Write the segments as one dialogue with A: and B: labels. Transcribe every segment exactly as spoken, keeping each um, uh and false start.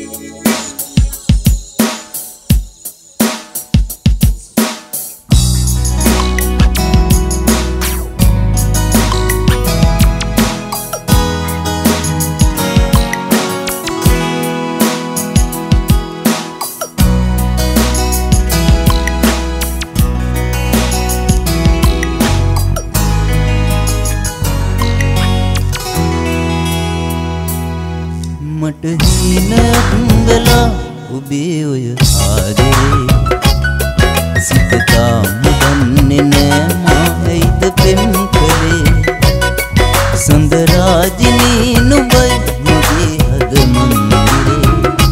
A: මට හීනයක් වෙලා ඔබේ ඔය ආදරේ සිත තාම දන්නේ නෑ මා ඇයිද පෙම් කළේ සඳ රාජිනී නුඹයි මගේ හද මන්දිරේ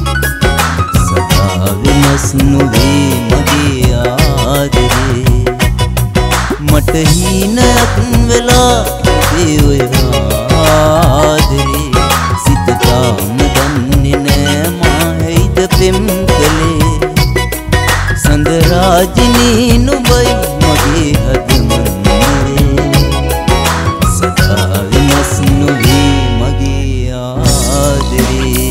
A: සදා වෙනස් නොවේ මගේ ආදරේ මට හීනයක් වෙලා ඔබේ ඔය ආදරේ සිත තාම දන්නේ නෑ මා ඇයිද පෙම් කළේ සඳ රාජිනී නුඹයි මගේ හද මන්දිරේ සදා වෙනස් නොවේ මගේ ආදරේ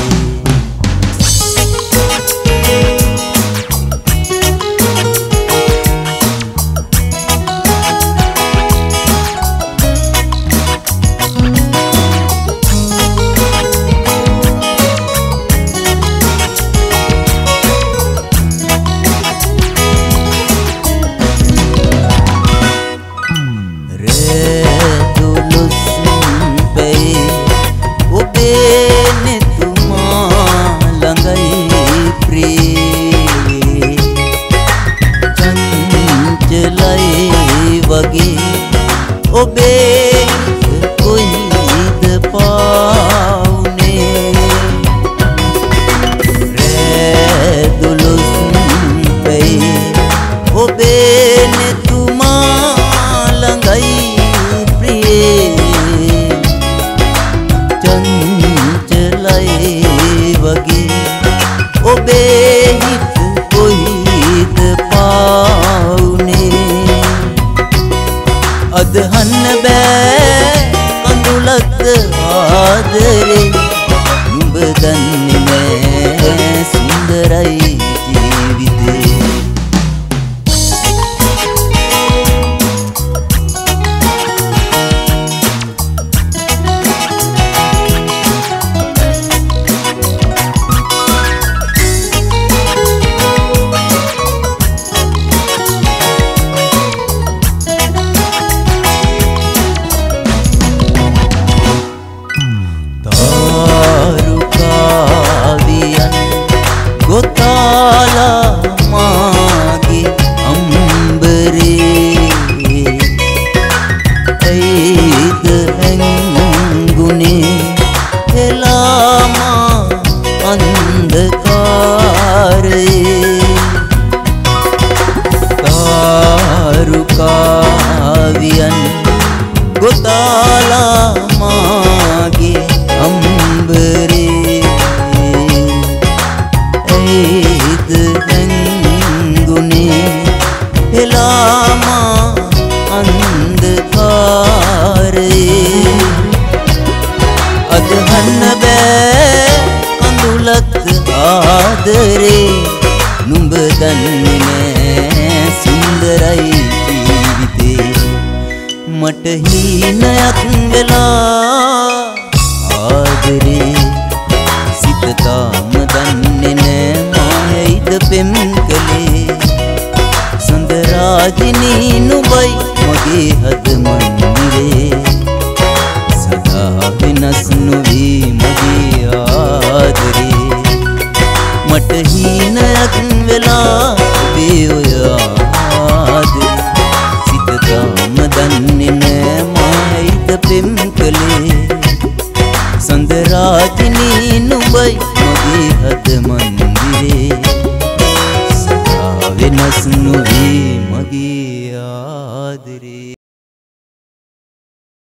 A: ඔබේ කොයිද පාවුනේ රෑ දුලුස් පෙයි ඔබේ නෙතුමා ළඟයි ප්‍රියේ චංචලයි වගේ ඔබේ හිත කොයිද පාවුනේ අදහන්න බෑ කඳුලත් ආදරේ නුඹ දන්නේ නෑ සුන්දරයි ජීවිතේ ගොතාලා මාගේ අම්බරේ ඇයිද හැංගුනේ එලාමා අන්ධකාරේ තාරුකාවියන් ගොතාලා මාගේ අම්බරේ ඇයිද හැංගුනේ එලාමා අන්ධකාරේ අදහන්න බෑ කඳුලත් ආදරේ නුඹ දන්නේ නෑ සුන්දරයි ජීවිතේ මට හීනයක් වෙලා ආදරේ සිත තාම දන්නේ නෑ මා ඇයිද පෙම් කළේ සඳ රාජිනී නුඹයි මගේ හද මන්දිරේ සදා වෙනස් නොවේ මගේ ආදරේ මට හීනයක් වෙලා ඔබේ ඔය ආදරේ සිත තාම දන්නේ නෑ මා ඇයිද පෙම් කළේ සඳ රාජිනී නුඹයි මගේ හද මන්දිරේ සදා වෙනස් නොවේ